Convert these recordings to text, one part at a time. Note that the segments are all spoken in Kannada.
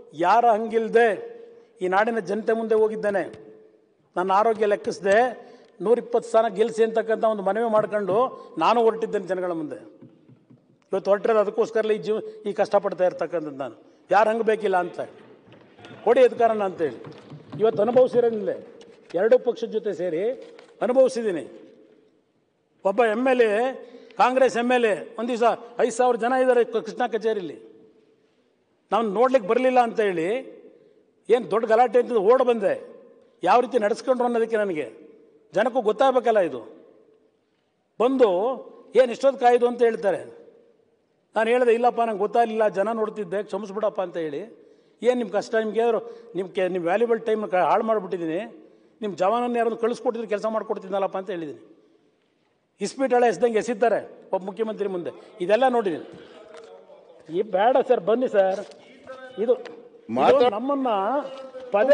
ಯಾರ ಹಂಗಿಲ್ಲದೆ ಈ ನಾಡಿನ ಜನತೆ ಮುಂದೆ ಹೋಗಿದ್ದೇನೆ. ನನ್ನ ಆರೋಗ್ಯ ಲೆಕ್ಕಿಸದೆ 120 ಸ್ಥಾನ ಗೆಲ್ಲಿಸಿ ಅಂತಕ್ಕಂಥ ಒಂದು ಮನವಿ ಮಾಡ್ಕೊಂಡು ನಾನು ಹೊರಟಿದ್ದೇನೆ ಜನಗಳ ಮುಂದೆ. ಇವತ್ತು ಹೊರಟಿರೋದು ಅದಕ್ಕೋಸ್ಕರ ಈ ಕಷ್ಟಪಡ್ತಾ ಇರ್ತಕ್ಕಂಥದ್ದು. ನಾನು ಯಾರು ಹಂಗೆ ಬೇಕಿಲ್ಲ ಅಂತ ಕೊಡಿ ಅಧಿಕಾರನ ಅಂತೇಳಿ ಇವತ್ತು ಅನುಭವಿಸಿರೋದಿಲ್ಲ. ಎರಡೂ ಪಕ್ಷದ ಜೊತೆ ಸೇರಿ ಅನುಭವಿಸಿದ್ದೀನಿ. ಒಬ್ಬ MLA ಕಾಂಗ್ರೆಸ್ MLA ಒಂದು ದಿವಸ 5,000 ಜನ ಇದ್ದಾರೆ ಕೃಷ್ಣ ಕಚೇರಿಲಿ. ನಾವು ನೋಡ್ಲಿಕ್ಕೆ ಬರಲಿಲ್ಲ ಅಂತ ಹೇಳಿ ಏನು ದೊಡ್ಡ ಗಲಾಟೆ ಅಂತ ಓಡ್ ಬಂದೆ. ಯಾವ ರೀತಿ ನಡೆಸ್ಕೊಂಡ್ರು ಅನ್ನೋದಕ್ಕೆ ನನಗೆ ಜನಕ್ಕೂ ಗೊತ್ತಾಗಬೇಕಲ್ಲ. ಇದು ಬಂದು ಏನು ಇಷ್ಟೊತ್ತು ಕಾಯ್ದು ಅಂತ ಹೇಳ್ತಾರೆ. ನಾನು ಹೇಳಿದೆ ಇಲ್ಲಪ್ಪ ನಂಗೆ ಗೊತ್ತಾಗಲಿಲ್ಲ, ಜನ ನೋಡ್ತಿದ್ದೆ, ಕ್ಷಮಿಸ್ಬಿಡಪ್ಪ ಅಂತ ಹೇಳಿ. ಏನು ನಿಮ್ಮ ಕಷ್ಟ, ನಿಮ್ಗೆ ಏನಾದ್ರು ನಿಮ್ಮ ವ್ಯಾಲ್ಯೂಬಲ್ ಟೈಮ್ ಹಾಳು ಮಾಡಿಬಿಟ್ಟಿದ್ದೀನಿ, ನಿಮ್ಮ ಜವಾನನ್ನು ಯಾರನ್ನು ಕಳಿಸ್ಕೊಟ್ಟಿದ್ರೆ ಕೆಲಸ ಮಾಡಿಕೊಡ್ತಿದ್ದಲ್ಲಪ್ಪ ಅಂತ ಹೇಳಿದ್ದೀನಿ. ಇಸ್ಪೀಟ್ ಹಳೆ ಎಸ್ದಂಗೆ ಎಸಿದ್ದಾರೆ ಒಬ್ಬ ಮುಖ್ಯಮಂತ್ರಿ ಮುಂದೆ. ಇದೆಲ್ಲ ನೋಡಿದ್ದೀನಿ. ಈ ಬೇಡ ಸರ್, ಬನ್ನಿ ಸರ್. ಇದು ನಮ್ಮನ್ನ ಪದೇ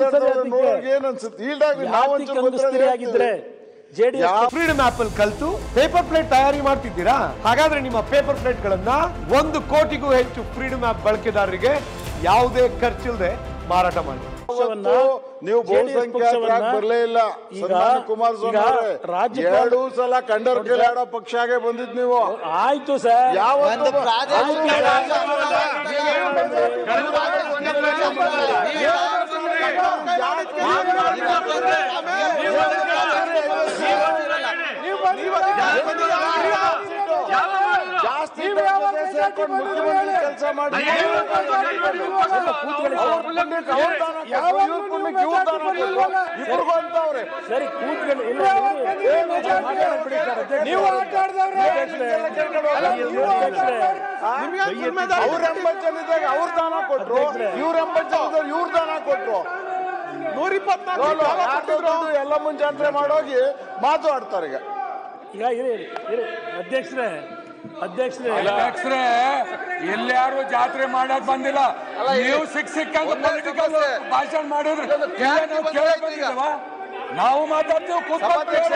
ಆಗಿದ್ರೆ ಫ್ರೀಡಮ್ ಆಪ್ ಅಲ್ಲಿ ಕಲ್ತು ಪೇಪರ್ ಪ್ಲೇಟ್ ತಯಾರಿ ಮಾಡ್ತಿದ್ದೀರಾ? ಹಾಗಾದ್ರೆ ನಿಮ್ಮ ಪೇಪರ್ ಪ್ಲೇಟ್ ಗಳನ್ನ 1 ಕೋಟಿಗೂ ಹೆಚ್ಚು ಫ್ರೀಡಮ್ ಆಪ್ ಬಳಕೆದಾರರಿಗೆ ಯಾವುದೇ ಖರ್ಚಿಲ್ಲದೆ ಮಾರಾಟ ಮಾಡಿ. ನೀವು ಬಹುಸಂಖ್ಯಾತರಾಗಿ ಬರಲೇ ಇಲ್ಲ. ಕುಮಾರಸ್ವಾಮಿ 2 ಸಲ ಕಂಡರ್ ಕೆಲಾಡೋ ಪಕ್ಷಗೆ ಬಂದಿದ್ ನೀವು. ಆಯ್ತು ಸರ್, ಜಾಸ್ತಿ ಮುಖ್ಯಮಂತ್ರಿ ಕೆಲಸ ಮಾಡಿ ಸರಿ ಕೂತ್ಕೊಳ್ಳಿ. ಅವ್ರ 80 ಜನ ಇದ್ದಾಗ ಅವ್ರ ದಾನ ಕೊಟ್ರು, ಇವ್ರ 80 ಜನ ಇವ್ರ ದಾನ ಕೊಟ್ರು. 124 ಎಲ್ಲ ಮುಂಜಾಂತರ ಮಾಡೋಗಿ ಮಾತಾಡ್ತಾರೆ. ಈಗ ಅಧ್ಯಕ್ಷರೇ ಎಲ್ಲಾರು ಜಾತ್ರೆ ಮಾಡಕ್ ಬಂದಿಲ್ಲ. ನೀವು ಸಿಕ್ಕಂತ ಪೊಲಿಟಿಕಲ್ ಭಾಷಣ ಮಾಡಿದ್ರೆ ನಾವು ಮಾತಾಡ್ತೀವಿ. 120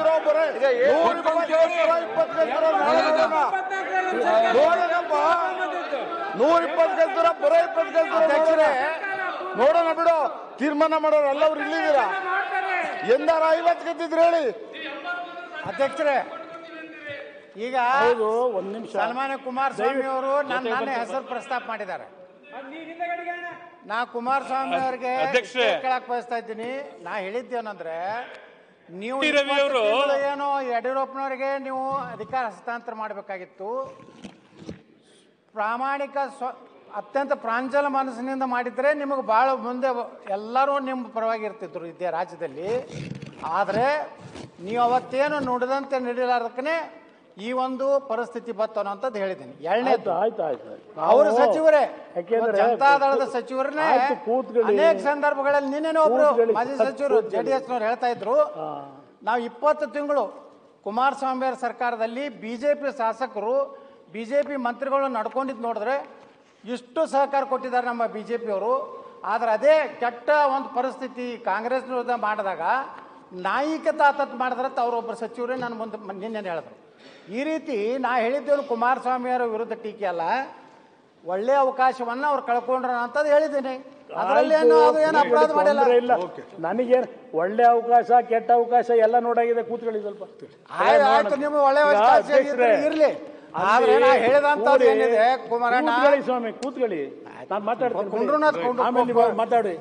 ಗೆಲ್ತೀರ, ಬರೋ 20 ಗೆಲ್ತೀರ. ನೋಡೋಣ ಬಿಡು, ತೀರ್ಮಾನ ಮಾಡೋರು ಎಲ್ಲವ್ರು ಇಲ್ಲಿದ್ದೀರಾ. ಎಂದಾರ 50 ಗೆದ್ದಿದ್ರು ಹೇಳಿ ಅಧ್ಯಕ್ಷರೇ. ಈಗ ಒಂದು ನಿಮಿಷ, ಸನ್ಮಾನ್ಯ ಕುಮಾರಸ್ವಾಮಿ ಅವರು ನನ್ನ ಹೆಸರು ಪ್ರಸ್ತಾಪ ಮಾಡಿದ್ದಾರೆ. ನಾ ಕುಮಾರಸ್ವಾಮಿ ಅವರಿಗೆ ಕೇಳಕ್ ಬಯಸ್ತಾ ಇದ್ದೀನಿ. ನಾ ಹೇಳಿದ್ದೇನಂದ್ರೆ, ನೀವು ಏನೋ ಯಡಿಯೂರಪ್ಪನವರಿಗೆ ನೀವು ಅಧಿಕಾರ ಹಸ್ತಾಂತರ ಮಾಡಬೇಕಾಗಿತ್ತು. ಪ್ರಾಮಾಣಿಕ ಅತ್ಯಂತ ಪ್ರಾಂಜಲ ಮನಸ್ಸಿನಿಂದ ಮಾಡಿದ್ರೆ ನಿಮಗೆ ಭಾಳ ಮುಂದೆ ಎಲ್ಲರೂ ನಿಮ್ಮ ಪರವಾಗಿ ಇರ್ತಿದ್ರು ಇದೇ ರಾಜ್ಯದಲ್ಲಿ. ಆದರೆ ನೀವು ಅವತ್ತೇನು ನುಡಿದಂತೆ ನಡೀಲಾರ್ದಕ್ಕೇ ಈ ಒಂದು ಪರಿಸ್ಥಿತಿ ಬತ್ತು ಅನ್ನೋಂಥದ್ದು ಹೇಳಿದ್ದೀನಿ. ಎರಡನೇದು, ಅವರು ಸಚಿವರೇ, ಜನತಾದಳದ ಸಚಿವರನ್ನೇ ಅನೇಕ ಸಂದರ್ಭಗಳಲ್ಲಿ ನಿನ್ನೆ ಒಬ್ರು ಮಾಜಿ ಸಚಿವರು JDSನವ್ರು ಹೇಳ್ತಾ ಇದ್ರು, ನಾವು 20 ತಿಂಗಳು ಕುಮಾರಸ್ವಾಮಿ ಅವರ ಸರ್ಕಾರದಲ್ಲಿ BJP ಶಾಸಕರು BJP ಮಂತ್ರಿಗಳು ನಡ್ಕೊಂಡಿದ್ದು ನೋಡಿದ್ರೆ ಇಷ್ಟು ಸಹಕಾರ ಕೊಟ್ಟಿದ್ದಾರೆ ನಮ್ಮ BJP ಅವರು. ಆದರೆ ಅದೇ ಕೆಟ್ಟ ಒಂದು ಪರಿಸ್ಥಿತಿ ಕಾಂಗ್ರೆಸ್ ವಿರುದ್ಧ ಮಾಡಿದಾಗ ನಾಯಿಕ ತಾತತ್ ಮಾಡಿದ್ರಂತ ಅವರೊಬ್ಬರು ಸಚಿವರೇ ನಾನು ಮುಂದೆ ನಿನ್ನೆ ಹೇಳಿದ್ರು. ಈ ರೀತಿ ನಾ ಹೇಳಿದ್ದೇನು ಕುಮಾರಸ್ವಾಮಿ ಅವರ ವಿರುದ್ಧ ಟೀಕೆ ಅಲ್ಲ, ಒಳ್ಳೆ ಅವಕಾಶವನ್ನ ಅವ್ರು ಕಳ್ಕೊಂಡ್ರ ಅಂತದ್ದು ಹೇಳಿದ್ದೀನಿ. ಅದರಲ್ಲಿ ಏನು ಅಪರಾಧ ಮಾಡಿಲ್ಲ. ನನಗೇನು ಒಳ್ಳೆ ಅವಕಾಶ ಕೆಟ್ಟ ಅವಕಾಶ ಎಲ್ಲ ನೋಡಾಗಿದೆ. ಕೂತ್ಕೊಳ್ಳಿ ಸ್ವಲ್ಪ. ಆಯ್ತು, ನಿಮ್ಗೆ ಒಳ್ಳೆ ಅವಕಾಶ ಇರ್ಲಿ. ಆದ್ರೆ ನಾ ಹೇಳಿದಂತದ್ದು ಏನಿದೆ ಕುಮಾರಣ್ಣ ಸ್ವಾಮಿ, ಕೂತ್ಕೊಳ್ಳಿ, ನಾನು ಮಾತಾಡ್ತೀನಿ. ಮಾತಾಡಿ,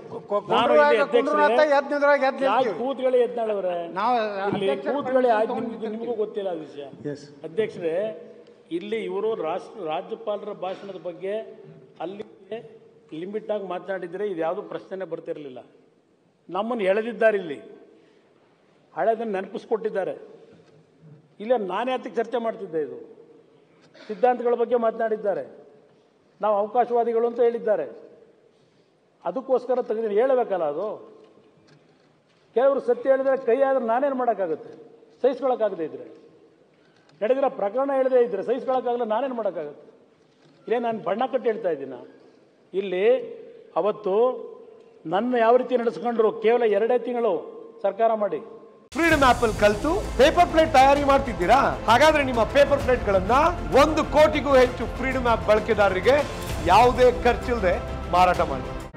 ಕೂತ್ಕೊಳ್ಳಿ. ಎದ್ನಾಳವ್ರೆ ಕೂತ್ಕೊಳ್ಳಿ. ನಿಮಗೂ ಗೊತ್ತಿಲ್ಲ ಆ ವಿಷಯ. ಅಧ್ಯಕ್ಷರೇ, ಇಲ್ಲಿ ಇವರು ರಾಜ್ಯಪಾಲರ ಭಾಷಣದ ಬಗ್ಗೆ ಅಲ್ಲಿ ಲಿಮಿಟ್ ಆಗಿ ಮಾತನಾಡಿದ್ರೆ ಇದು ಯಾವುದು ಪ್ರಶ್ನೆ ಬರ್ತಿರಲಿಲ್ಲ. ನಮ್ಮನ್ನು ಎಳೆದಿದ್ದಾರೆ, ಇಲ್ಲಿ ಹಳೆದನ್ನು ನೆನಪಿಸ್ಕೊಟ್ಟಿದ್ದಾರೆ. ಇಲ್ಲ ನಾನೇ ಅದಕ್ಕೆ ಚರ್ಚೆ ಮಾಡ್ತಿದ್ದೆ. ಇದು ಸಿದ್ಧಾಂತಗಳ ಬಗ್ಗೆ ಮಾತನಾಡಿದ್ದಾರೆ. ನಾವು ಅವಕಾಶವಾದಿಗಳು ಅಂತ ಹೇಳಿದ್ದಾರೆ. ಅದಕ್ಕೋಸ್ಕರ ತೆಗೆದು ಹೇಳಬೇಕಲ್ಲ. ಅದು ಕೆಲವರು ಸತ್ಯ ಹೇಳಿದ್ರೆ ಕೈ ಆದ್ರೆ ನಾನೇನು ಮಾಡೋಕ್ಕಾಗುತ್ತೆ? ಸಹಿಸ್ಕೊಳಕ್ಕಾಗದೇ ಇದ್ರೆ, ನಡೆದಿರೋ ಪ್ರಕರಣ ಹೇಳದೇ ಇದ್ರೆ ಸಹಿಸ್ಕೊಳಕ್ಕಾಗಲ್ಲ, ನಾನೇನು ಮಾಡೋಕ್ಕಾಗುತ್ತೆ? ಇಲ್ಲೇ ನಾನು ಬಣ್ಣ ಕಟ್ಟಿ ಹೇಳ್ತಾ ಇದ್ದೀನ. ಇಲ್ಲಿ ಅವತ್ತು ನನ್ನ ಯಾವ ರೀತಿ ನಡೆಸ್ಕೊಂಡ್ರು, ಕೇವಲ 2 ತಿಂಗಳು ಸರ್ಕಾರ ಮಾಡಿ. ಫ್ರೀಡಮ್ ಆಪ್ ಅಲ್ಲಿ ಕಲ್ತು ಪೇಪರ್ ಪ್ಲೇಟ್ ತಯಾರಿ ಮಾಡ್ತಿದ್ದೀರಾ? ಹಾಗಾದ್ರೆ ನಿಮ್ಮ ಪೇಪರ್ ಪ್ಲೇಟ್ ಗಳನ್ನ 1 ಕೋಟಿಗೂ ಹೆಚ್ಚು ಫ್ರೀಡಮ್ ಆಪ್ ಬಳಕೆದಾರರಿಗೆ ಯಾವುದೇ ಖರ್ಚಿಲ್ಲದೆ ಮಾರಾಟ ಮಾಡಿ.